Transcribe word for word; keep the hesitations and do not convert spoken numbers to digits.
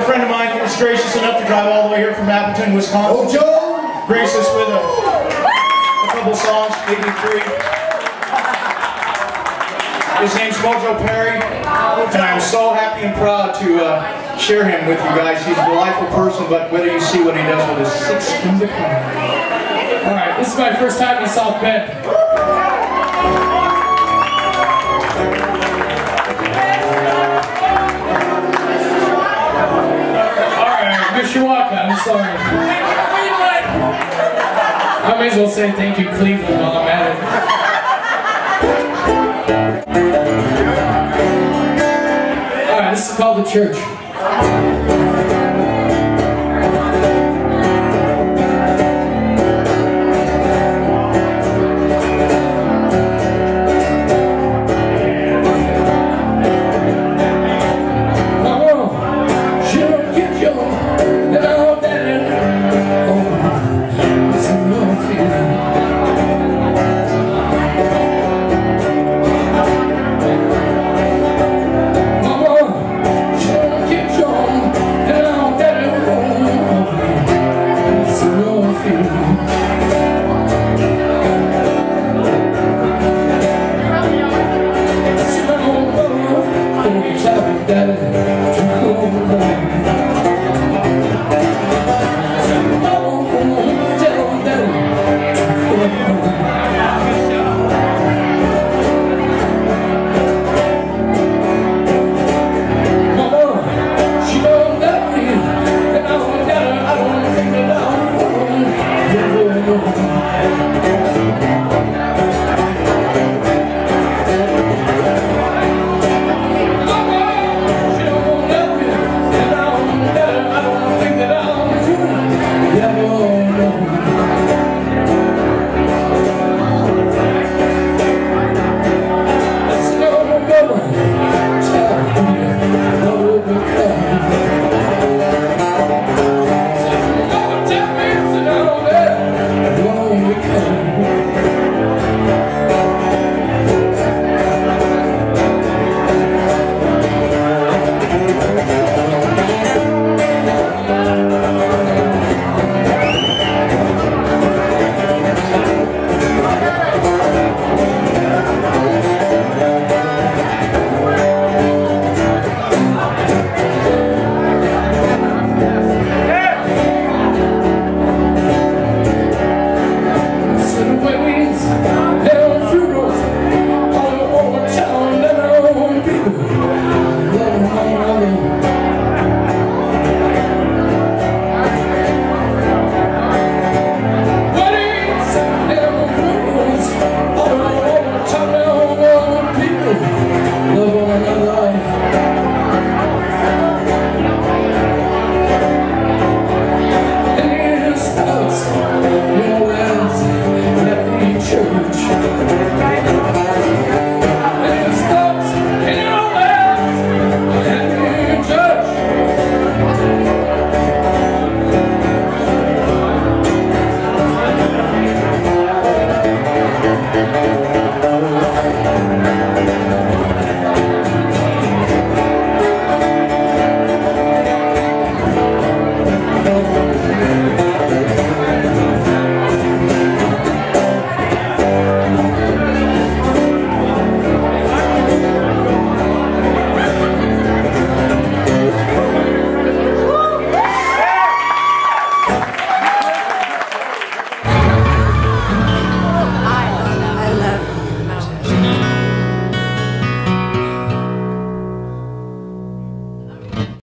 friend of mine who was gracious enough to drive all the way here from Appleton, Wisconsin. Oh, Joe! Grace us with a, a couple songs, maybe three. His name's Mojo Perry, and I'm so happy and proud to uh, share him with you guys. He's a delightful person, but whether you see what he does with his six finger car. Alright, this is my first time in South Bend. Mishawaka, I'm sorry. I may as well say thank you, Cleveland, while I'm at it. Alright, this is called The Church.